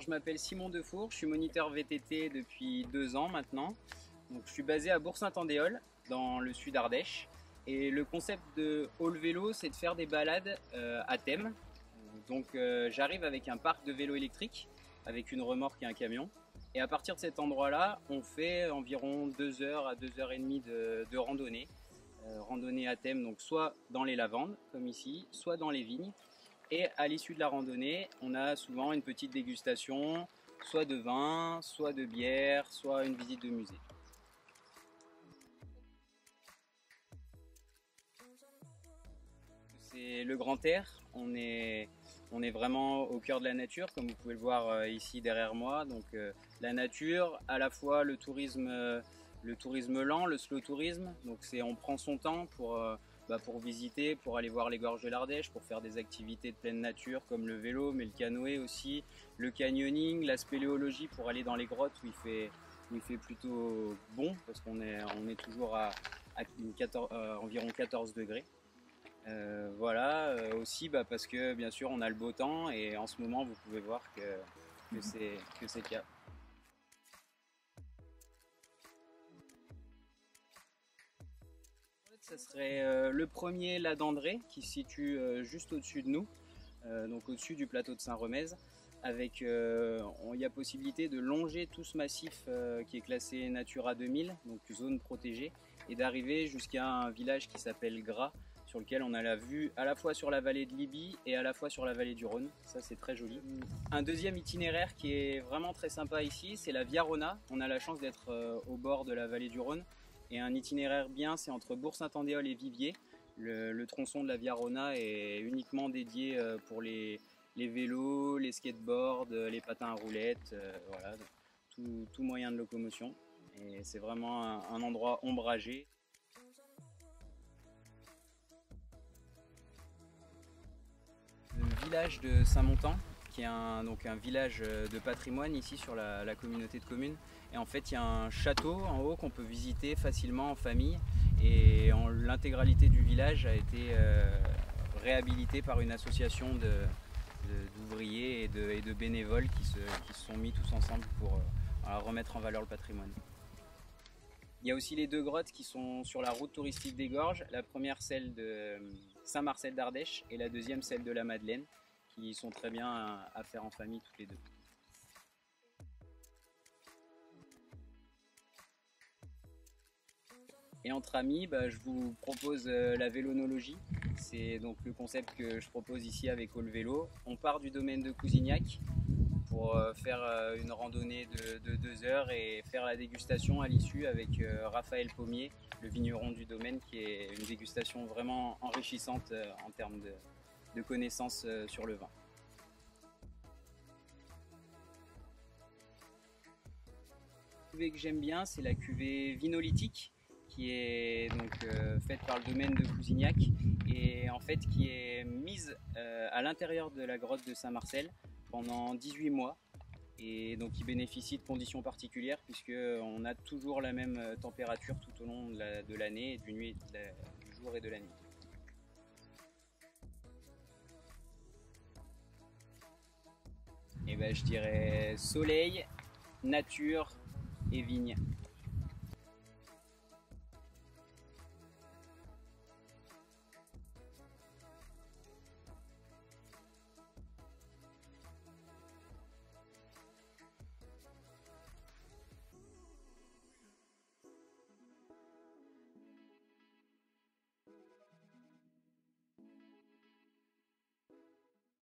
je m'appelle Simon Defour, je suis moniteur VTT depuis 2 ans maintenant. Donc, je suis basé à Bourg-Saint-Andéol, dans le sud Ardèche. Et le concept de All Vélo, c'est de faire des balades à thème. Donc j'arrive avec un parc de vélos électriques, avec une remorque et un camion. Et à partir de cet endroit-là, on fait environ 2 heures à 2 heures et demie de randonnée. Randonnée à thème, donc soit dans les lavandes, comme ici, soit dans les vignes. Et à l'issue de la randonnée, on a souvent une petite dégustation, soit de vin, soit de bière, soit une visite de musée. C'est le grand air, on est vraiment au cœur de la nature, comme vous pouvez le voir ici derrière moi. Donc la nature, à la fois le tourisme lent, le slow tourisme. Donc on prend son temps pour visiter, pour aller voir les gorges de l'Ardèche, pour faire des activités de pleine nature comme le vélo, mais le canoë aussi, le canyoning, la spéléologie pour aller dans les grottes où il fait plutôt bon, parce on est toujours à environ 14 degrés. Voilà, aussi parce que bien sûr on a le beau temps et en ce moment vous pouvez voir que c'est le cas. Ça serait le premier, la d'André, qui se situe juste au-dessus de nous, donc au-dessus du plateau de Saint-Remez, avec il y a possibilité de longer tout ce massif qui est classé Natura 2000, donc zone protégée, et d'arriver jusqu'à un village qui s'appelle Gras, sur lequel on a la vue à la fois sur la vallée de Libye et à la fois sur la vallée du Rhône. Ça, c'est très joli. Un deuxième itinéraire qui est vraiment très sympa ici, c'est la Via Rona. On a la chance d'être au bord de la vallée du Rhône. Et un itinéraire bien, c'est entre Bourg-Saint-Andéol et Viviers. Le tronçon de la Via Rona est uniquement dédié pour les vélos, les skateboards, les patins à roulettes, voilà, tout moyen de locomotion. Et c'est vraiment un endroit ombragé. Le village de Saint-Montan, qui est donc un village de patrimoine ici sur la communauté de communes. Et en fait, il y a un château en haut qu'on peut visiter facilement en famille. Et l'intégralité du village a été réhabilitée par une association d'ouvriers et de bénévoles qui se sont mis tous ensemble pour remettre en valeur le patrimoine. Il y a aussi les 2 grottes qui sont sur la route touristique des Gorges. La première, celle de Saint-Marcel d'Ardèche, et la deuxième, celle de la Madeleine, qui sont très bien à faire en famille toutes les deux. Et entre amis, je vous propose la vélonologie. C'est donc le concept que je propose ici avec All Vélo. On part du domaine de Cousignac pour faire une randonnée de 2 heures et faire la dégustation à l'issue avec Raphaël Pommier, le vigneron du domaine, qui est une dégustation vraiment enrichissante en termes de connaissances sur le vin. La cuvée que j'aime bien, c'est la cuvée vinolithique, qui est donc faite par le domaine de Cousignac et en fait qui est mise à l'intérieur de la grotte de Saint-Marcel pendant 18 mois, et donc qui bénéficie de conditions particulières puisqu'on a toujours la même température tout au long de l'année, du jour et de la nuit. Et je dirais soleil, nature et vigne.